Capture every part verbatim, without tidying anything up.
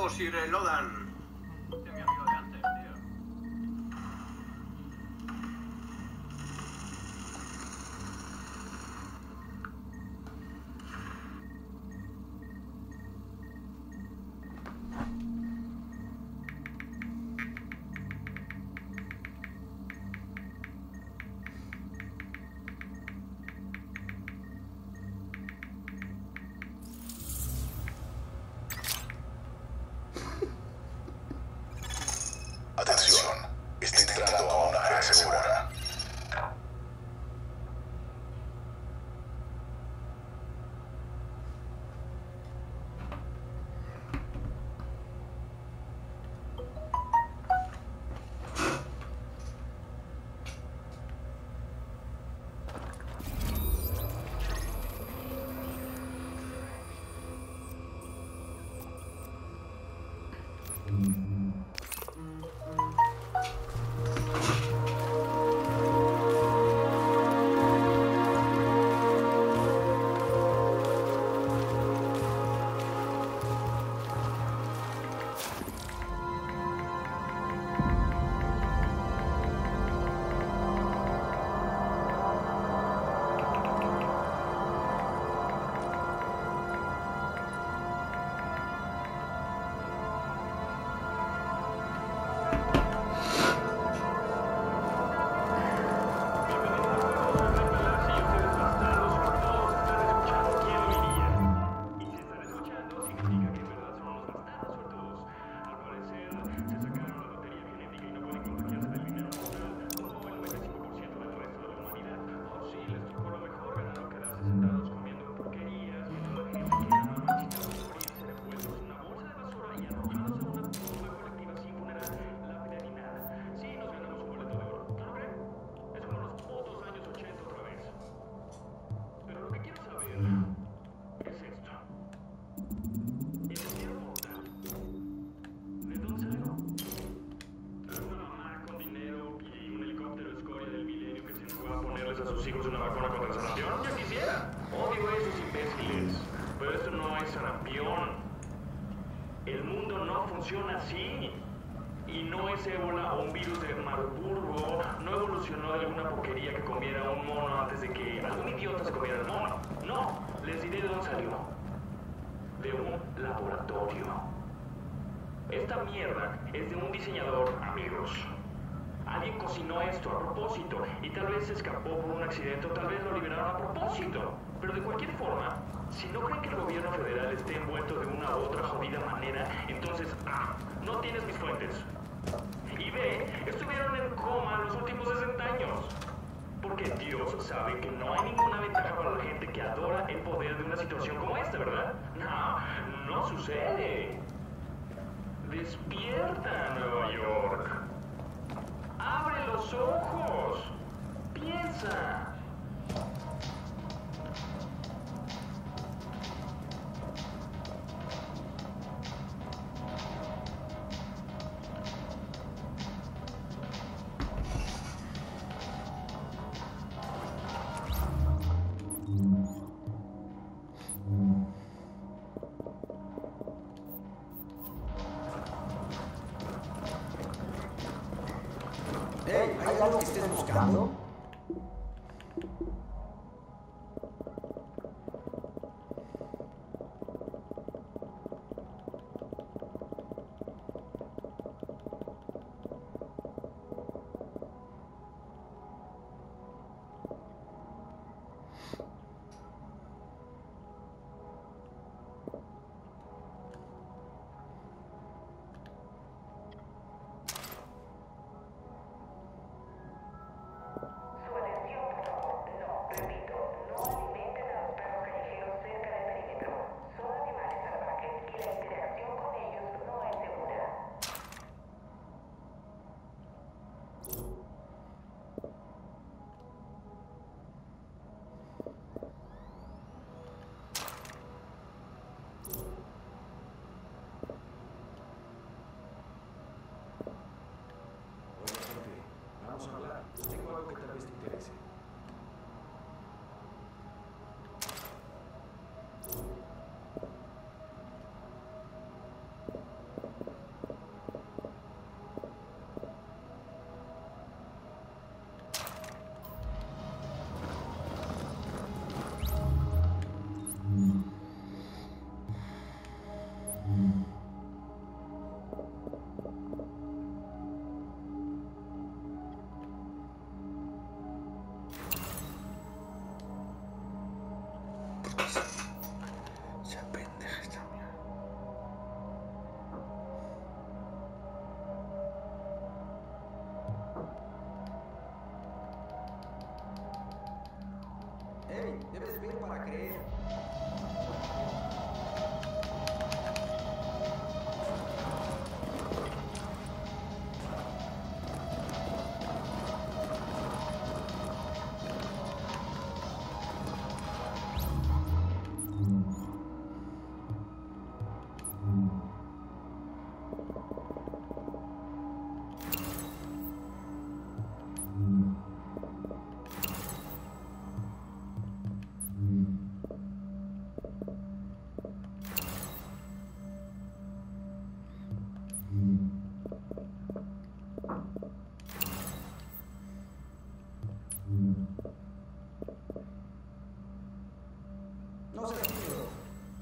Vamos, Sir Lodan. Este es mi amigo de antes, tío. Atención, está entrando a una área segura. A sus hijos una vacuna contra el sarampión, yo quisiera. Odio a esos imbéciles. Pero esto no es sarampión. El mundo no funciona así. Y no es ébola o un virus de Marburgo. No evolucionó de alguna porquería que comiera un mono antes de que algún idiota se comiera el mono. No, les diré de dónde salió. De un laboratorio. Esta mierda es de un diseñador, amigos. Alguien cocinó esto a propósito y tal vez se escapó por un accidente o tal vez lo liberaron a propósito. Pero de cualquier forma, si no creen que el gobierno federal esté envuelto de una u otra jodida manera, entonces A, no tienes mis fuentes. Y B, estuvieron en coma los últimos sesenta años. Porque Dios sabe que no hay ninguna ventaja para la gente que adora el poder de una situación como esta, ¿verdad? No, no sucede. Despierta, Nueva York. ¡Abre los ojos! ¡Piensa! Hey, ¿hay algo que estés buscando? para creer. No se tímido.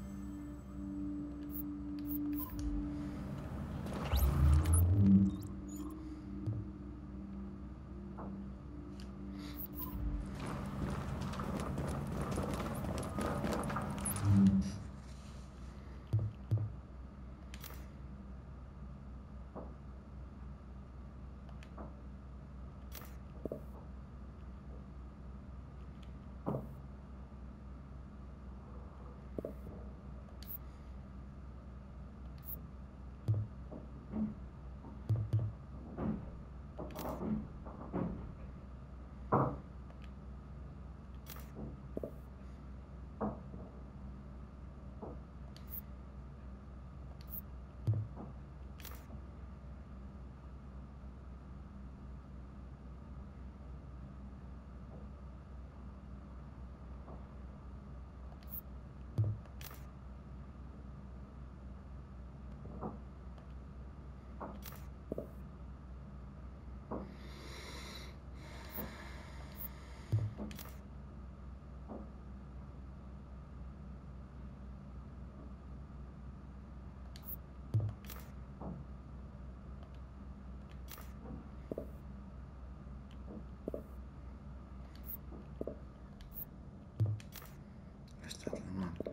Está tramando.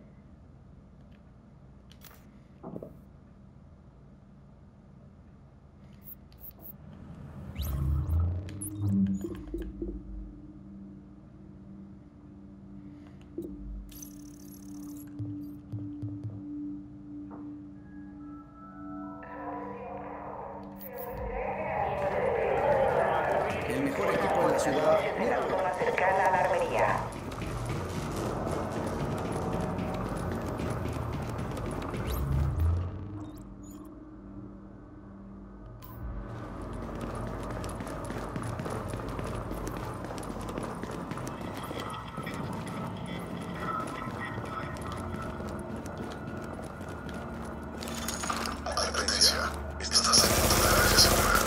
El mejor equipo de la ciudad. Mira, Zona cercana a la armería. Advertencia. Está saliendo de la área segura.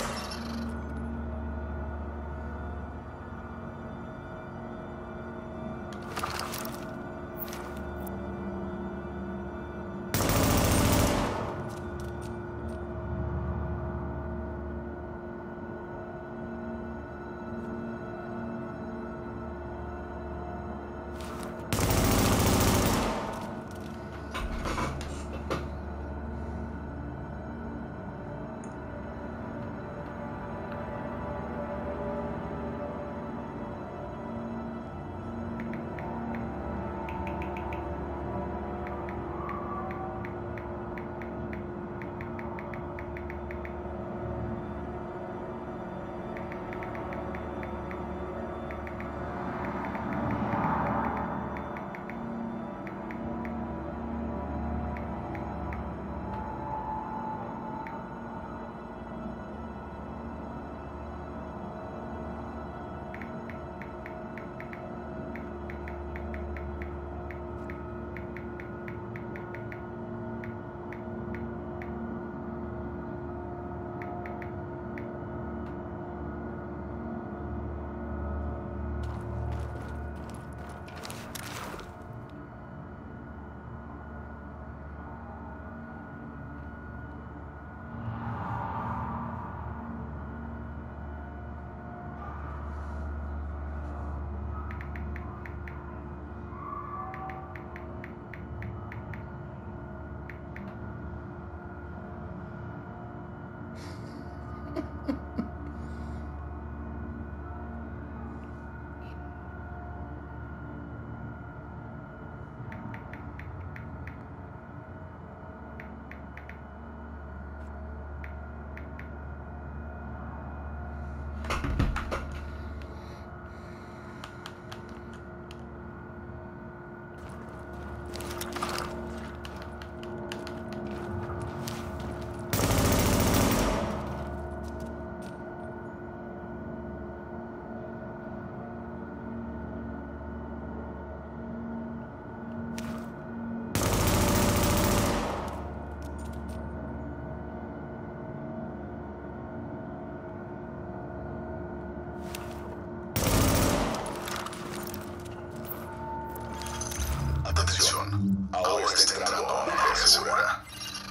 Ahora está entrando a una área segura.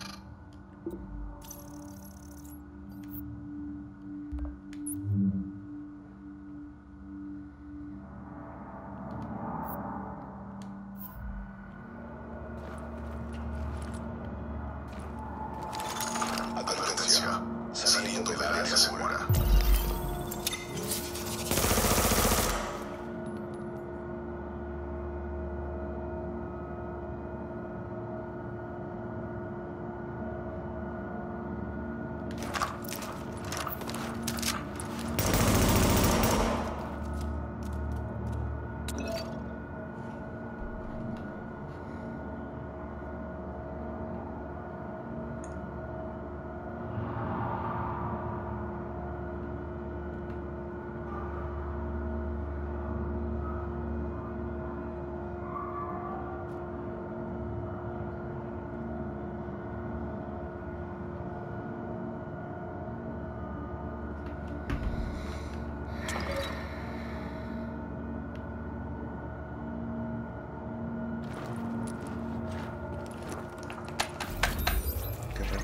Advertencia. Saliendo del área segura. Qué raro.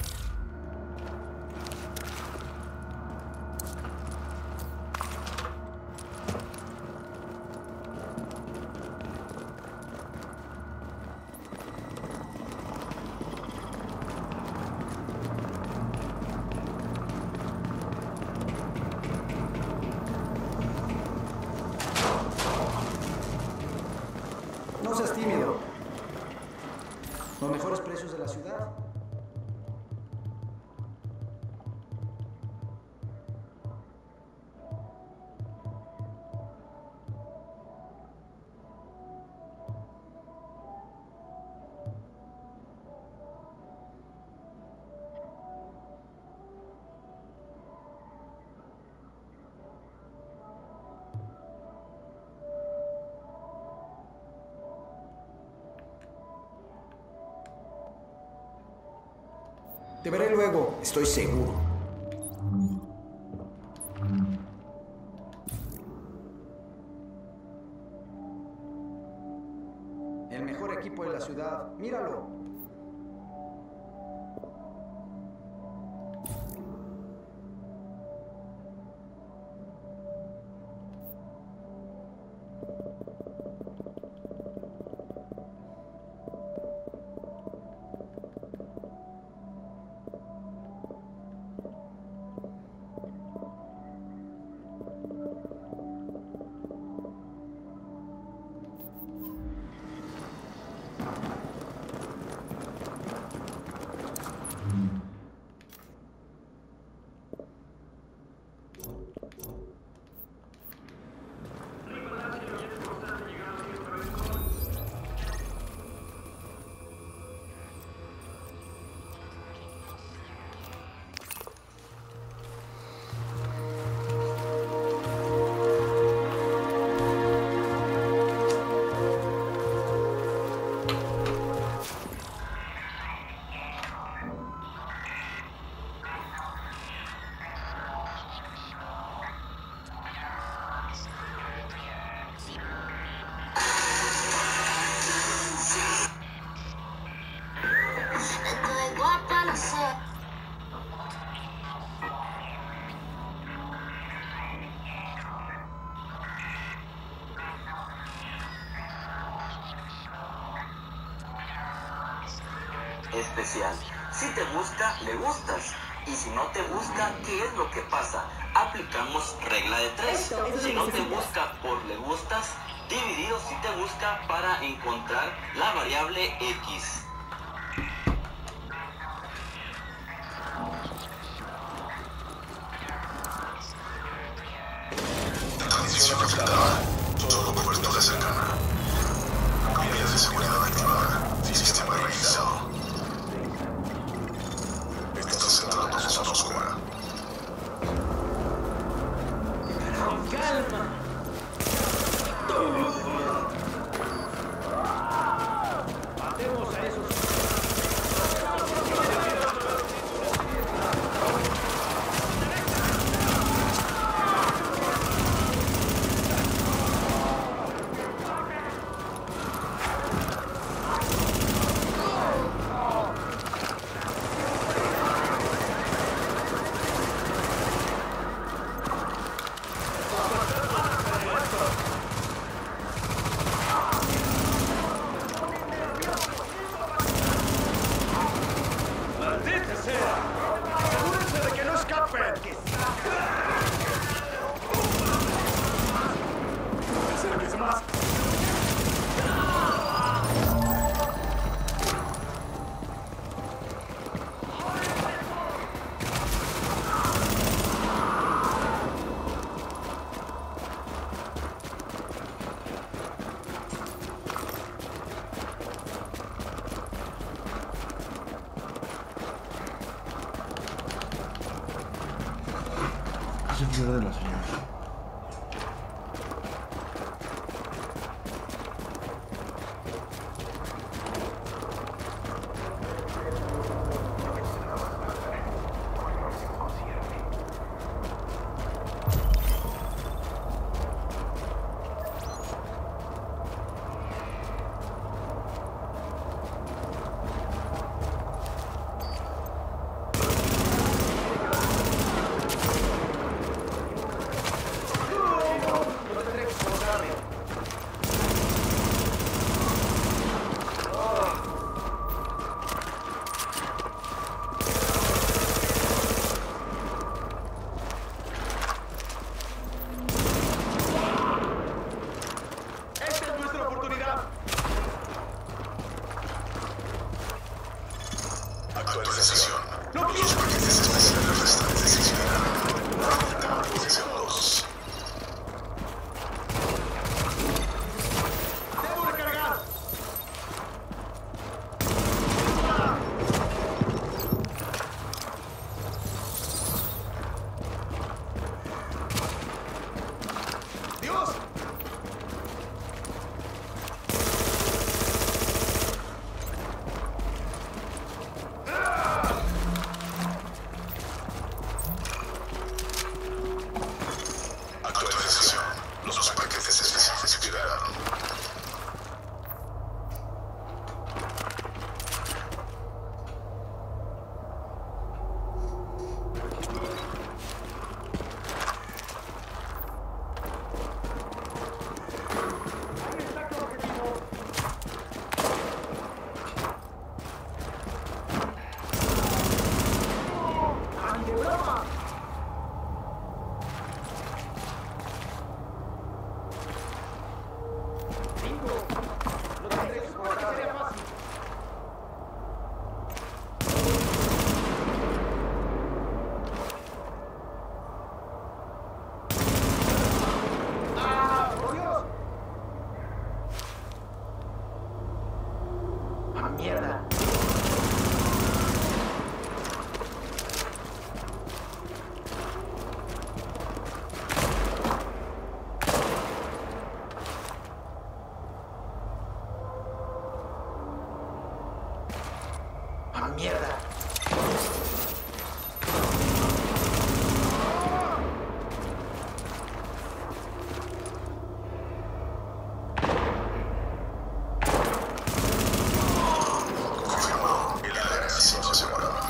No seas tímido. Los mejores precios de la ciudad. Te veré luego, estoy seguro. El mejor equipo de la ciudad, míralo. Especial. Si te busca, le gustas. Y si no te busca, ¿qué es lo que pasa? Aplicamos regla de tres. Esto, eso si sí no te necesitas. busca por le gustas, dividido si te busca para encontrar la variable X. Transmisión afectada. Solo cobertura cercana. Medidas de seguridad activada. Sistema revisado. Estás entrando a zona oscura. Con calma. Matemos a esos. hace más. Se pierde la señal. Actualización. Los paquetes especiales restantes se expiran. treinta segundos. ¡Debo recargar! ¡Dios! Actualización. Los paquetes especiales se expiran. ¡Ay, de broma! Cinco. Lo tendré que soportar, sería fácil. ¡Ah, por Dios! ¡Ah, mierda! ¡Ah, mierda! Confirmado. El área ha sido asegurada.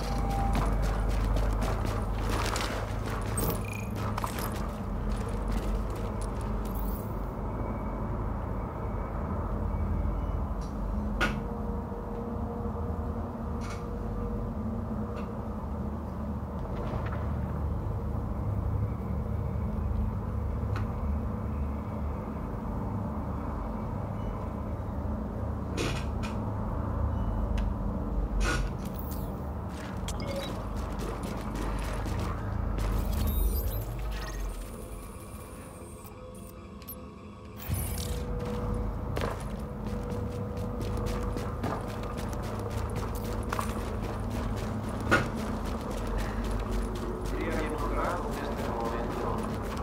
Sería bien un rato en este momento.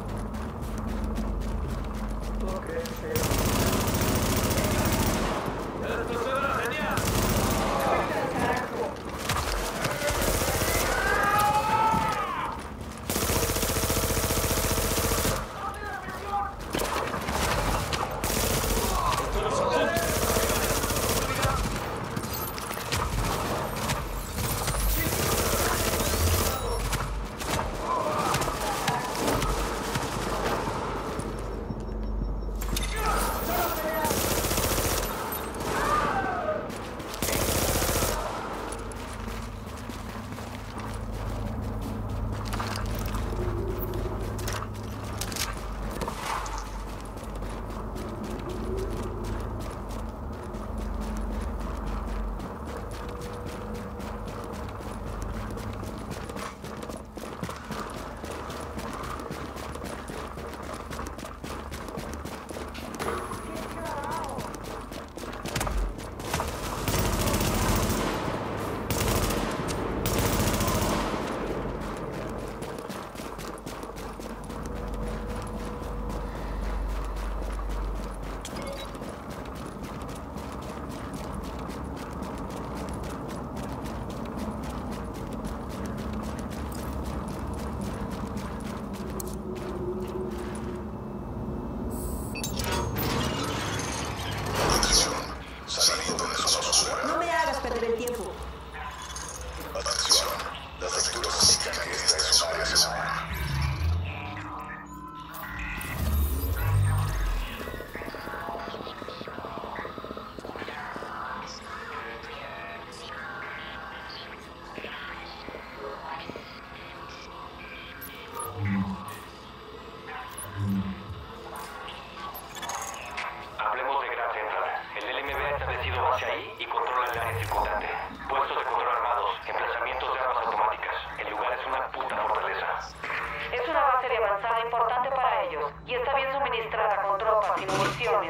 ¿Tú crees que... ¡Esto será genial! Actualización.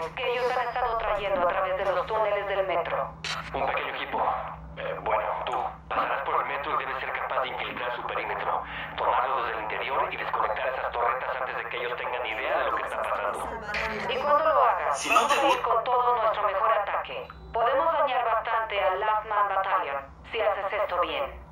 drones que ellos han estado trayendo a través de los túneles del metro. Un pequeño equipo. Eh, bueno, tú pasarás por el metro y debes ser capaz de infiltrar su perímetro, tomarlo desde el interior y desconectar esas torretas antes de que ellos tengan idea de lo que está pasando. Y cuando lo hagas, Si no vamos te a ir gusta- con todo nuestro mejor ataque. Podemos dañar bastante al Last Man Battalion si haces esto bien.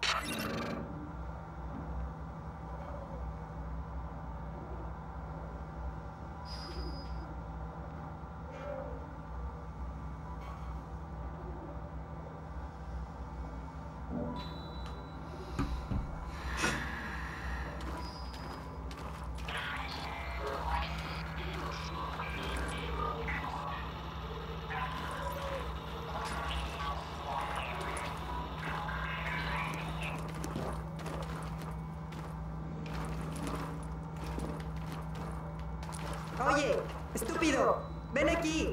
Oye, estúpido, ven aquí.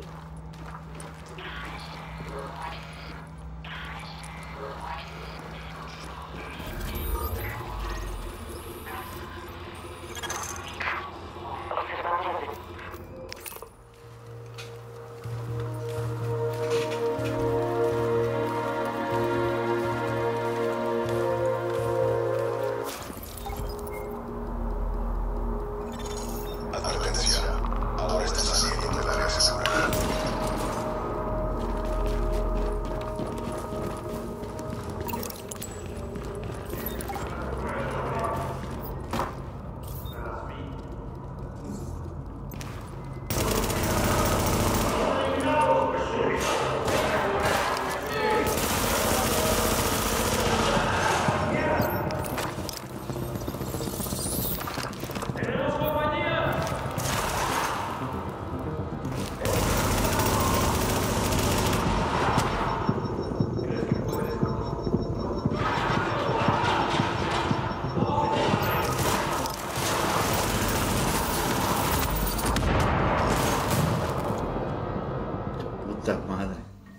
Advertencia. Ahora estás saliendo del área segura. Puta madre.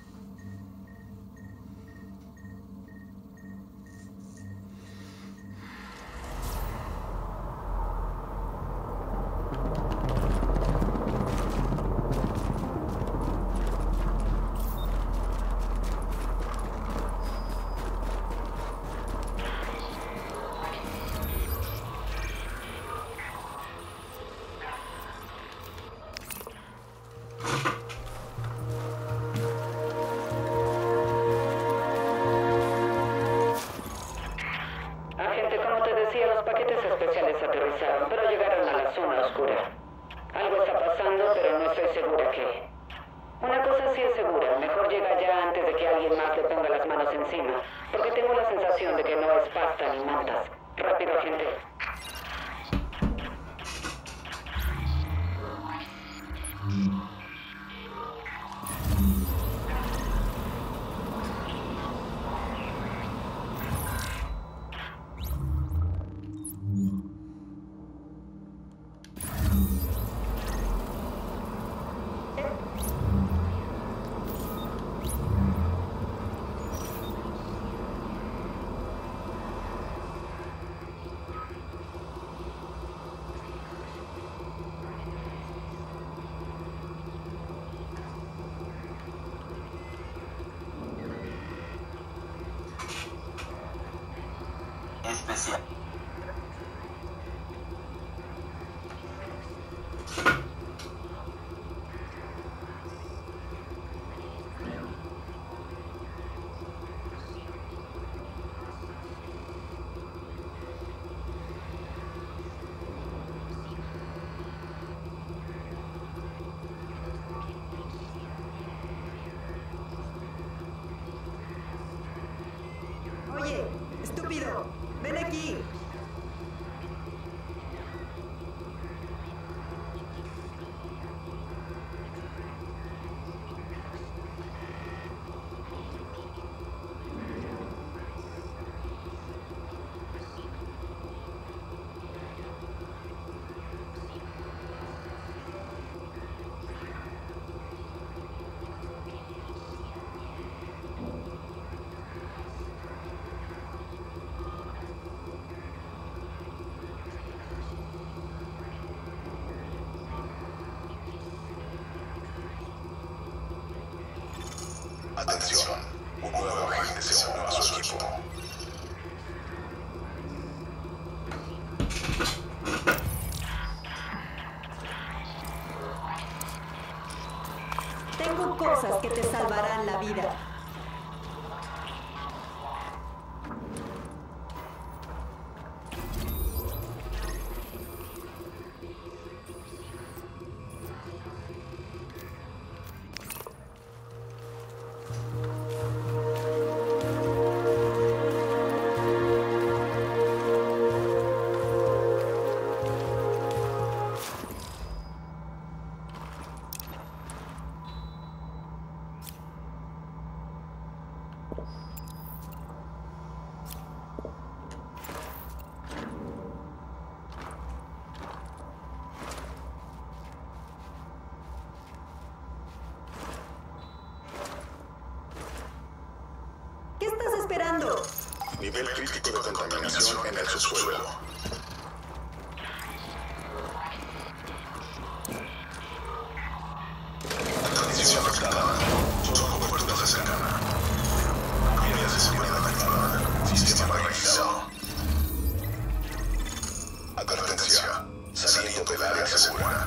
Agente, como te decía, los paquetes especiales aterrizaron, pero llegaron a la zona oscura. Algo está pasando, pero no estoy segura qué. Una cosa sí es segura, mejor llega ya antes de que alguien más le ponga las manos encima, porque tengo la sensación de que no es pasta ni mantas. Rápido, agente. Especial. Oye, estúpido, ven aquí. Atención, un nuevo agente se unió a su equipo. Tengo cosas que te salvarán la vida. ¿Qué estás esperando? Nivel crítico de contaminación en el subsuelo. Transición afectada. Solo cobertura cercana. Medidas de seguridad activadas. Sistema reiniciado. Advertencia. Saliendo del área segura.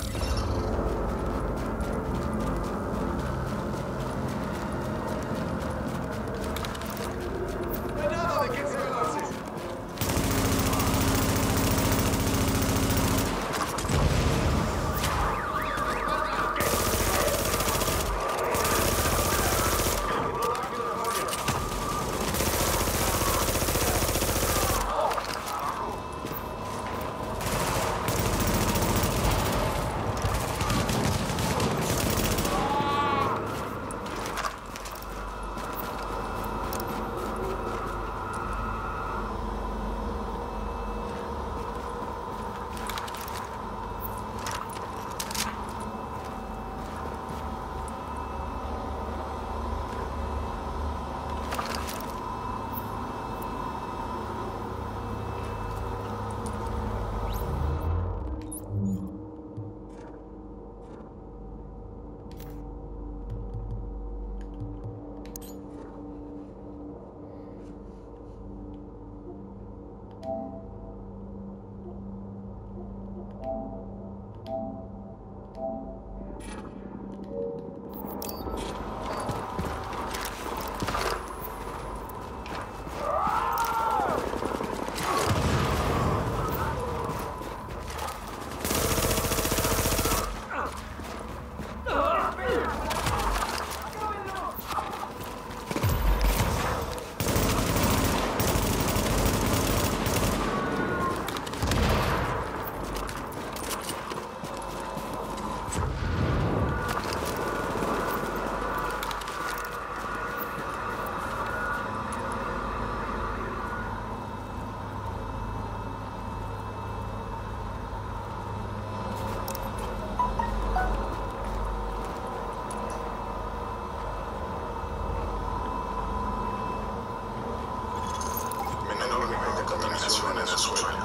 Contaminación en el suelo.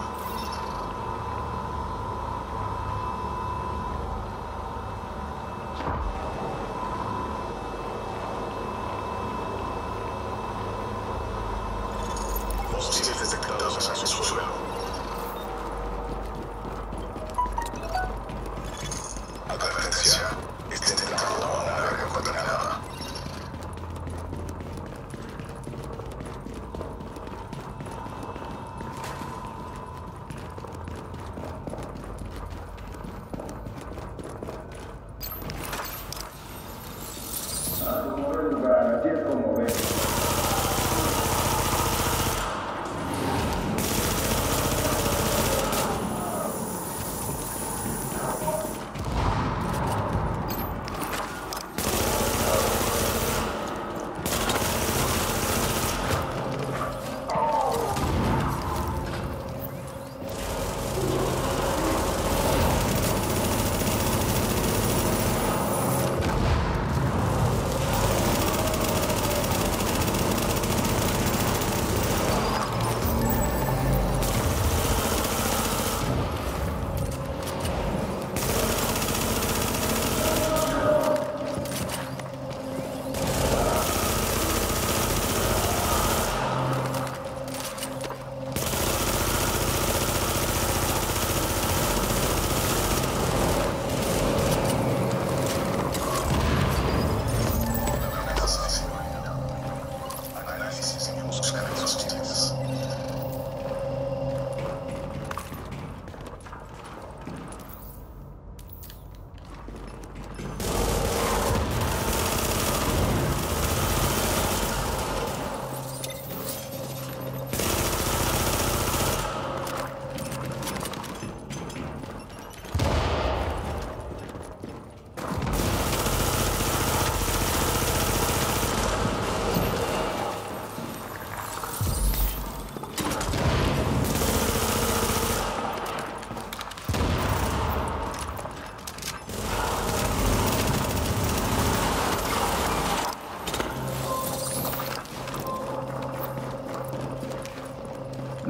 Hostiles detectados en el suelo. Advertencia. Está detectado a una área contaminada.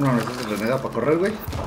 No, necesitas granada para correr, güey.